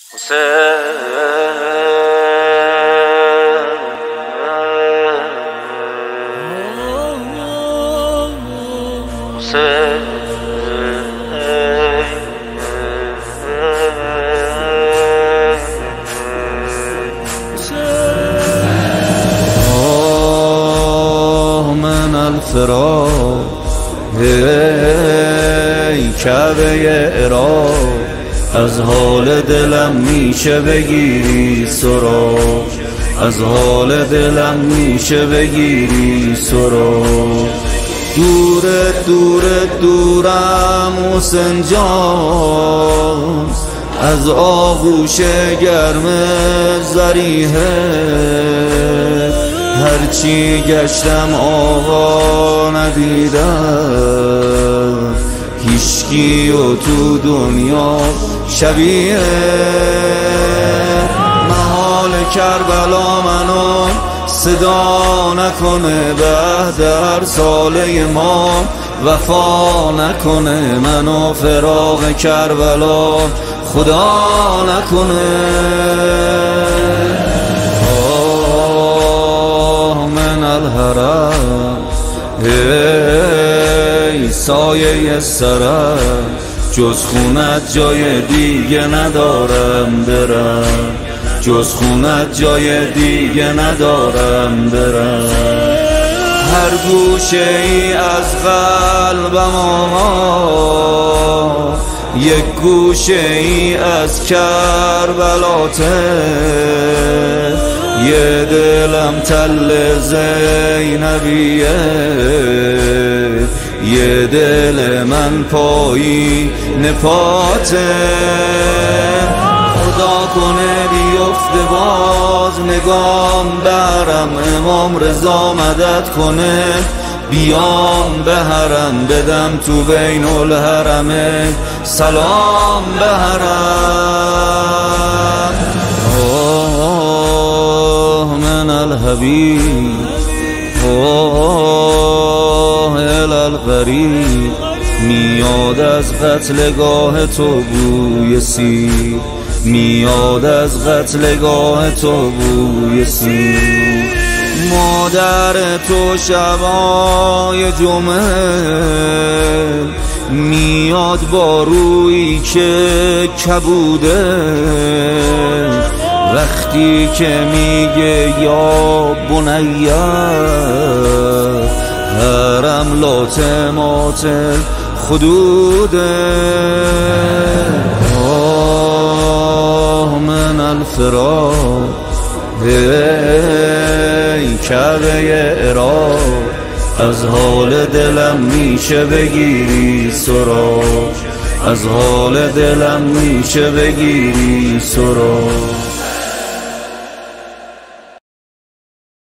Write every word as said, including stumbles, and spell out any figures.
من الفراق ای کعبه عراق، از حال دلم میشه بگیری سراغ، از حال دلم میشه بگیری سراغ. دور دور دورم حسین جان، از آغوش گرم زریحه، هرچی گشتم آقا ندیدم، هیچکی و تو دنیا شبیه. محال کربلا منو صدا نکنه، بعد هر ساله ما وفا نکنه، منو فراق کربلا خدا نکنه. آه من الحرم ای سایه سرم، جز خونت جای دیگه ندارم برم، جز خونت جای دیگه ندارم برم. هر گوشه ای از قلبم آقا، یک گوشه ای از کربلاته، یه دلم تل زینبیه، یه دل من پایی نپاته. خدا کنه بیفته باز نگام برم، امام رضا مدد کنه بیام به حرم، بدم تو بین الحرمه سلام به حرم. آه من الحبیب آه الالغریب، میاد از قتلگاه تو بوی سیر، میاد از قتلگاه تو بوی سیر. مادر تو شبای جمعه میاد با رویی که کبوده، وقتی که میگه یا بنیه حرم لاتمات خدوده. آه من الفراق ای کعبه عراق، از حال دلم میشه بگیری سراغ، از حال دلم میشه بگیری سراغ.